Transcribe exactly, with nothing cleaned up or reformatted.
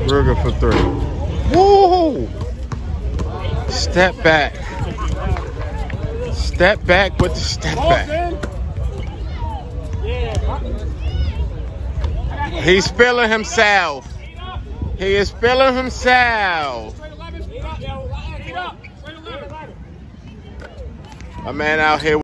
Real good for three. Woo! Step back. Step back with the step back. He's feeling himself. He is feeling himself. My man out here.